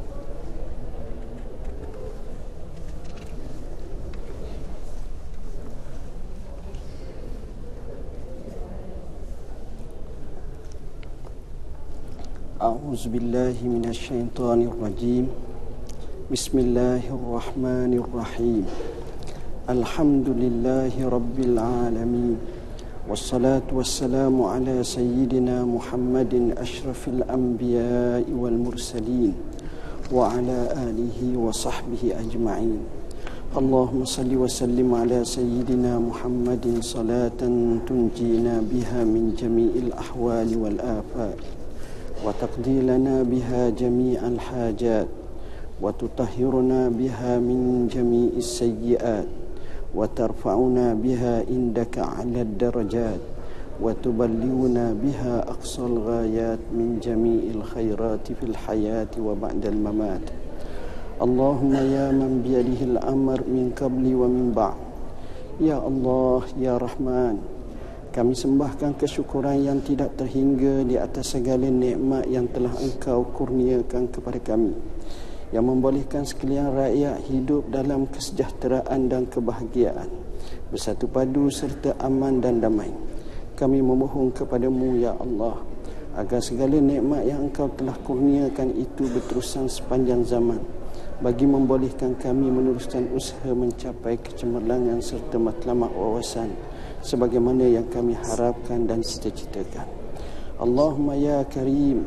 أعوذ بالله من الشيطان الرجيم بسم الله الرحمن الرحيم الحمد لله رب العالمين والصلاة والسلام على سيدنا محمد أشرف الأنبياء والمرسلين وعلى آله وصحبه أجمعين اللهم صل وسلم على سيدنا محمد صلاة تنجينا بها من جميع الأحوال والآفات وتقضي لنا بها جميع الحاجات وتطهرنا بها من جميع السيئات وترفعنا بها عندك على الدرجات وتبلغنا بها أقصى الغايات من جميع الخيرات في الحياة وبعد الممات اللهم يا من بيده الأمر من قبل ومن بعد يا الله يا رحمن. Kami sembahkan kesyukuran yang tidak terhingga di atas segala nikmat yang telah Engkau kurniakan kepada kami, yang membolehkan sekalian rakyat hidup dalam kesejahteraan dan kebahagiaan, bersatu padu serta aman dan damai. Kami memohon kepadamu, ya Allah, agar segala nikmat yang Engkau telah kurniakan itu berterusan sepanjang zaman, bagi membolehkan kami meneruskan usaha mencapai kecemerlangan serta matlamat wawasan sebagaimana yang kami harapkan dan cita-citakan. Allahumma ya Karim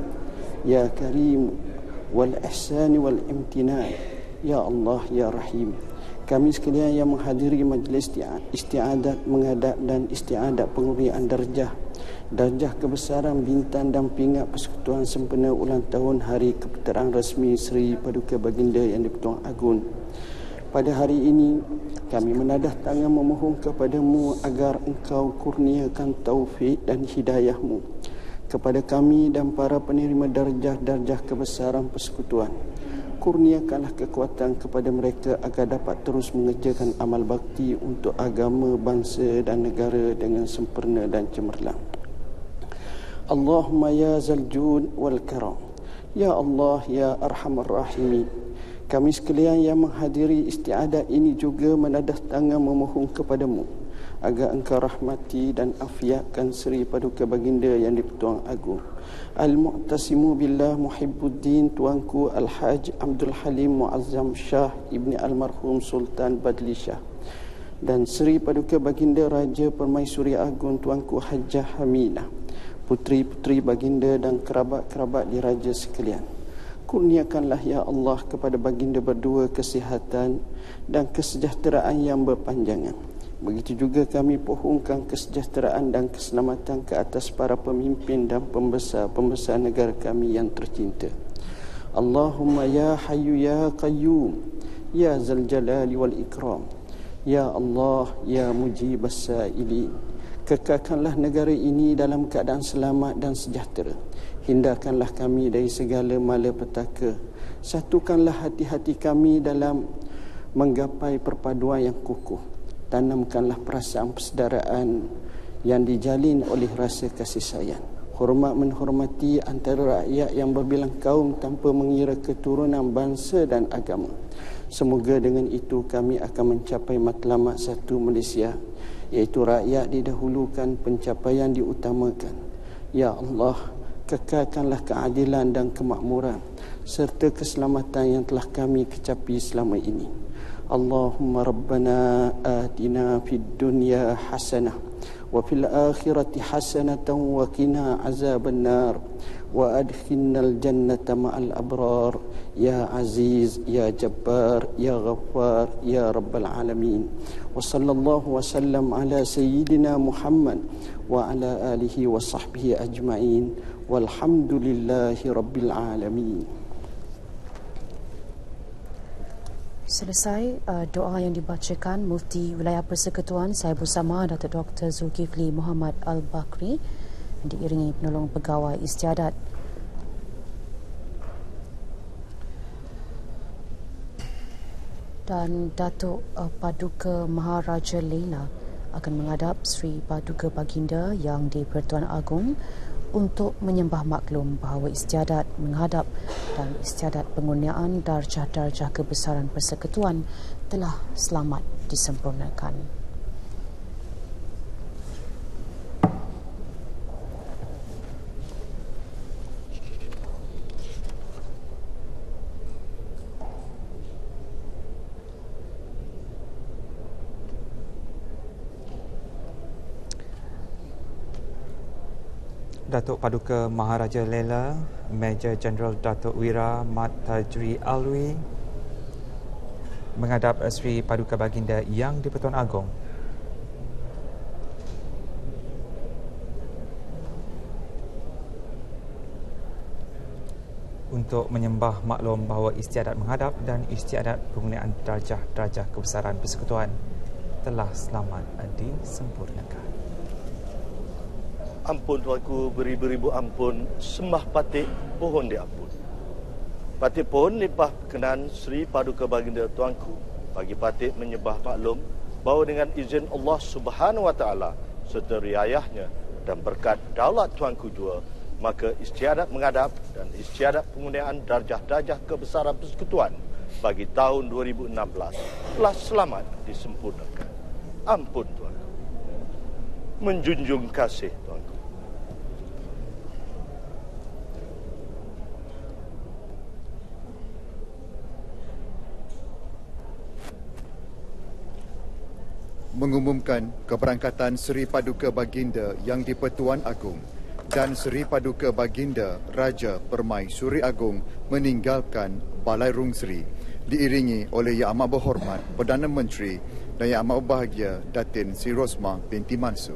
wal ihsan wal imtinan, ya Allah ya Rahim. Kami sekalian yang menghadiri majlis istiadat menghadap dan istiadat pengurnian darjah kebesaran bintang dan pingat persekutuan sempena ulang tahun Hari Kepeteraan Rasmi Seri Paduka Baginda Yang di-Pertuan Agong. Pada hari ini kami menadah tangan memohon kepadamu agar Engkau kurniakan taufik dan hidayahmu kepada kami dan para penerima darjah kebesaran persekutuan. Kurniakanlah kekuatan kepada mereka agar dapat terus mengerjakan amal bakti untuk agama, bangsa dan negara dengan sempurna dan cemerlang. Allahumma ya zal jud wal karam, ya Allah ya arhamar rahimin. Kami sekalian yang menghadiri istiadat ini juga menadah tangan memohon kepadamu agar Engkau rahmati dan afiatkan Seri Paduka Baginda Yang di-Pertuan Agong Al-Mu'tasimu Billah Muhibbuddin Tuanku Al-Haj Abdul Halim Muazzam Shah Ibni Almarhum Sultan Badli Shah, dan Seri Paduka Baginda Raja Permaisuri Agong Tuanku Hajjah Haminah, puteri-puteri Baginda dan kerabat-kerabat diraja sekalian. Kurniakanlah ya Allah kepada baginda berdua kesihatan dan kesejahteraan yang berpanjangan. Begitu juga kami pohonkan kesejahteraan dan keselamatan ke atas para pemimpin dan pembesar negara kami yang tercinta. Allahumma ya Hayyu ya Qayyum, ya Zal Jalali wal Ikram, ya Allah ya Mujibas Sa'ilin. Kekalkanlah negara ini dalam keadaan selamat dan sejahtera. Hindarkanlah kami dari segala malapetaka. Satukanlah hati-hati kami dalam menggapai perpaduan yang kukuh. Tanamkanlah perasaan persaudaraan yang dijalin oleh rasa kasih sayang. Hormat menghormati antara rakyat yang berbilang kaum tanpa mengira keturunan bangsa dan agama. Semoga dengan itu kami akan mencapai matlamat satu Malaysia, iaitu rakyat didahulukan, pencapaian diutamakan. Ya Allah, kekalkanlah keadilan dan kemakmuran serta keselamatan yang telah kami kecapi selama ini. Allahumma rabbana atina fid dunya hasanah wa fil akhirati hasanatan wa qina azaban nar wa adkhilnal jannata ma'al abrar ya aziz ya jabbar ya ghaffar ya rabbal alamin. Wa sallallahu wa sallam ala sayyidina Muhammad wa ala alihi wa sahbihi ajma'in walhamdulillahi rabbil alamin. Selesai doa yang dibacakan Mufti Wilayah Persekutuan, saya bersama Datuk Dr. Zulkifli Muhammad Al-Bakri, diiringi penolong pegawai istiadat. Dan Datuk Paduka Maharaja Leila akan menghadap Seri Paduka Baginda Yang di-Pertuan Agong untuk menyembah maklum bahawa istiadat menghadap dan istiadat pengurniaan darjah-darjah kebesaran persekutuan telah selamat disempurnakan. Datuk Paduka Maharaja Lela, Major Jeneral Datuk Wira Mat Tajri Alwi menghadap Sri Paduka Baginda Yang di-Pertuan Agong untuk menyembah maklum bahawa istiadat menghadap dan istiadat penggunaan darjah-darjah kebesaran persekutuan telah selamat disempurnakan. Ampun Tuanku, beribu-ribu ampun, sembah patik pohon diampun. Patik pohon lipah perkenan Sri Paduka Baginda Tuanku bagi patik menyembah maklum bahawa dengan izin Allah Subhanahu Wa Taala serta riayahnya dan berkat daulat Tuanku jua, maka istiadat menghadap dan istiadat penggunaan darjah-darjah kebesaran persekutuan bagi tahun 2016 telah selamat disempurnakan. Ampun Tuanku. Menjunjung kasih Tuanku. Mengumumkan keberangkatan Seri Paduka Baginda Yang di-Pertuan Agong dan Seri Paduka Baginda Raja Permaisuri Agong meninggalkan Balairung Seri diiringi oleh Yang Amat Berhormat Perdana Menteri dan Yang Amat Berbahagia Datin Sri Rosmah binti Mansur.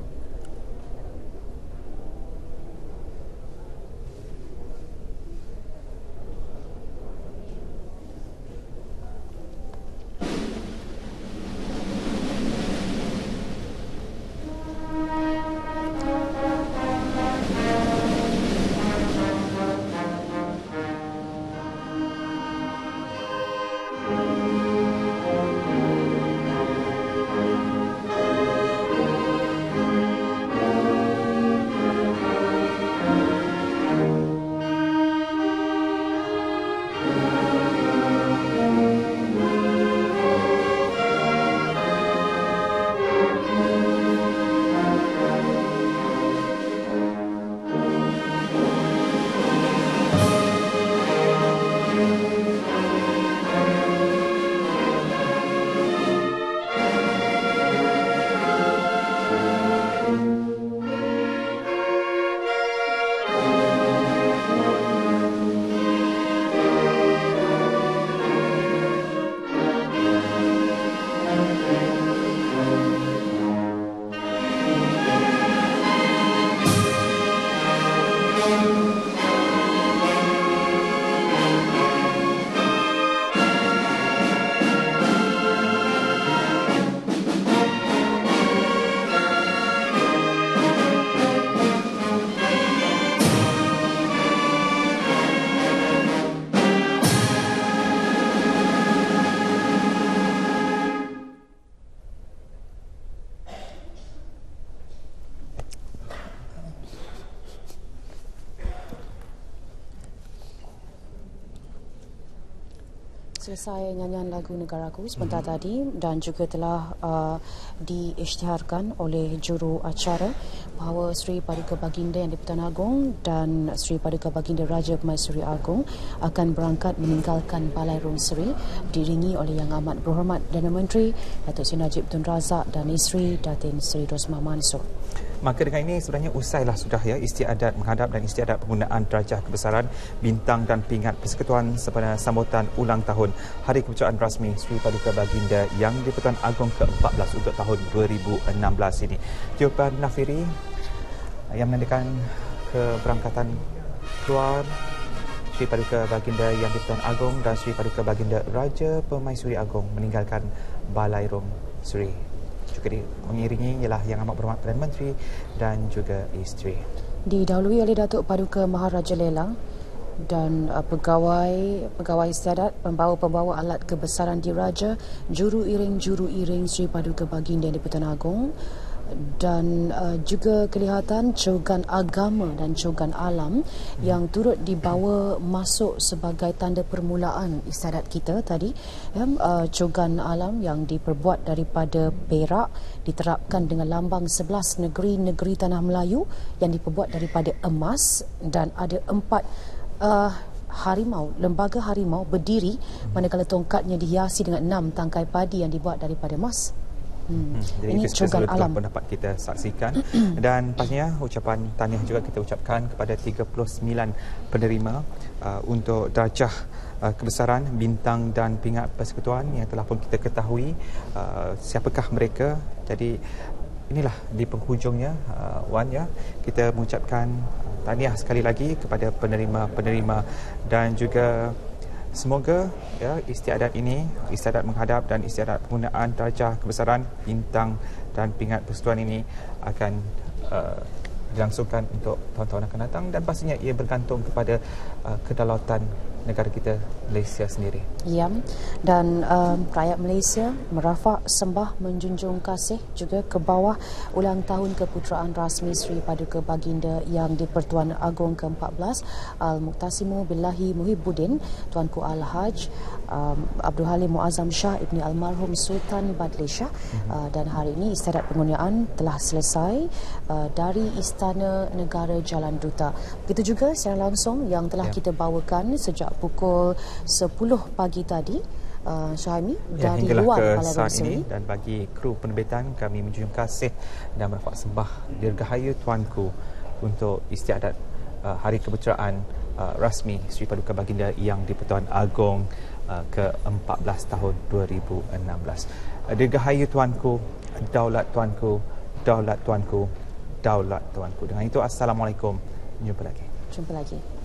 Selesai nyanyian lagu Negaraku sebentar tadi dan juga telah diisytiharkan oleh juru acara bahawa Sri Paduka Baginda Yang di-Pertuan Agong dan Sri Paduka Baginda Raja Permaisuri Agong akan berangkat meninggalkan Balairung Seri diiringi oleh Yang Amat Berhormat Perdana Menteri Datuk Seri Najib Tun Razak dan isteri Datin Sri Rosmah Mansur. Maka dengan ini sebenarnya usailah sudah ya istiadat menghadap dan istiadat penggunaan darjah kebesaran, bintang dan pingat persekutuan sepada sambutan ulang tahun Hari Kepercayaan Rasmi Sri Paduka Baginda Yang di-Pertuan Agong ke-14 untuk tahun 2016 ini. Jawapan Nafiri yang menandakan keberangkatan keluar Sri Paduka Baginda Yang di-Pertuan Agong dan Sri Paduka Baginda Raja Permaisuri Agong meninggalkan Balairung Seri. Juga mengiringi ialah Yang Amat Berhormat Perdana Menteri dan juga isteri. Didahului oleh Datuk Paduka Maharaja Lela dan pegawai istiadat, pembawa alat kebesaran diraja, juru iring Sri Paduka Baginda Yang di-Pertuan Agong dan juga kelihatan cogan agama dan cogan alam yang turut dibawa masuk sebagai tanda permulaan istiadat kita tadi. Cogan alam yang diperbuat daripada perak diterapkan dengan lambang 11 negeri-negeri tanah Melayu yang diperbuat daripada emas, dan ada 4 harimau, lembaga harimau berdiri, manakala tongkatnya dihiasi dengan 6 tangkai padi yang dibuat daripada emas. Jadi ini itu cogan alam pun dapat kita saksikan. Dan pastinya ucapan tahniah juga kita ucapkan kepada 39 penerima untuk darjah kebesaran, bintang dan pingat persekutuan yang telah pun kita ketahui siapakah mereka. Jadi inilah di penghujungnya Wan, ya, kita mengucapkan tahniah sekali lagi kepada penerima-penerima dan juga semoga istiadat ini, istiadat menghadap dan istiadat penggunaan darjah kebesaran, bintang dan pingat persekutuan ini akan dilangsungkan untuk tahun-tahun akan datang, dan pastinya ia bergantung kepada kedaulatan negara kita Malaysia sendiri. Ya, dan rakyat Malaysia merafak sembah menjunjung kasih juga ke bawah ulang tahun keputeraan rasmi Sri Paduka Baginda Yang di-Pertuan Agong ke-14 Al-Muqtasimu Billahi Muhibbuddin Tuanku Al-Haj Abdul Halim Muazzam Shah Ibni Almarhum Sultan Badli Shah. Dan hari ini istiadat pengurniaan telah selesai dari Istana Negara Jalan Duta. Begitu juga secara langsung yang telah kita bawakan sejak pukul 10 pagi tadi, Syahimi, dari luar Balai Raya Seri. Dan bagi kru penerbitan, kami menjunjung kasih dan merafak sembah dirgahayu Tuanku untuk istiadat Hari Keputeraan rasmi Sri Paduka Baginda Yang di-Pertuan Agong ke-14 tahun 2016. Dirgahayu Tuanku, daulat Tuanku, daulat Tuanku, daulat Tuanku. Dengan itu, Assalamualaikum. Jumpa lagi.